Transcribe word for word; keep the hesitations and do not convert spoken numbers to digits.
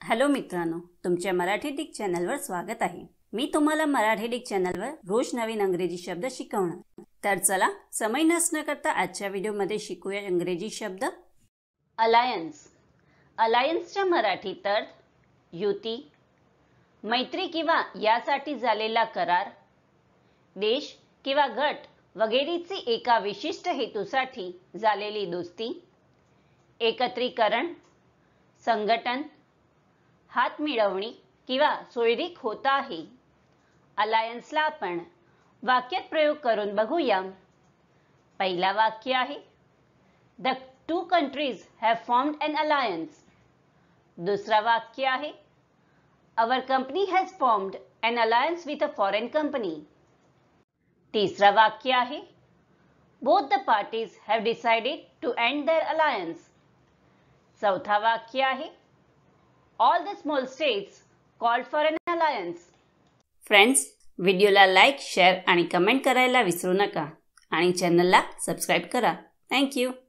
Hello मित्रांनो, तुमच्या Marathi Dick चॅनलवर स्वागत आहे। मी तुम्हाला मराठी डिक चॅनलवर रोज नवीन इंग्रजी शब्द शिकवणार। तर चला समय नष्ट न करता आजच्या व्हिडिओमध्ये शिकूया इंग्रजी शब्द। अलायन्स। अलायन्सचा मराठीत अर्थ युती, मैत्री किंवा यासाठी झालेला करार, देश किंवा गट वगैरेची एका विशिष्ट हेतूसाठी झालेली दोस्ती, एकत्रीकरण, संघटन, हात मिळवणी किंवा सोयरीक होता आहे। अलायन्सला आपण वाक्यात प्रयोग करून बघूया। पहिला वाक्य आहे, the two countries have formed an alliance. दुसरा वाक्य आहे, our company has formed an alliance with a foreign company. तिसरा वाक्य आहे, both the parties have decided to end their alliance. चौथा वाक्य आहे, all the small states called for an alliance. Friends, व्हिडिओला लाईक, शेअर आणि कमेंट करायला विसरू नका आणि चॅनलला सबस्क्राइब करा। Thank you.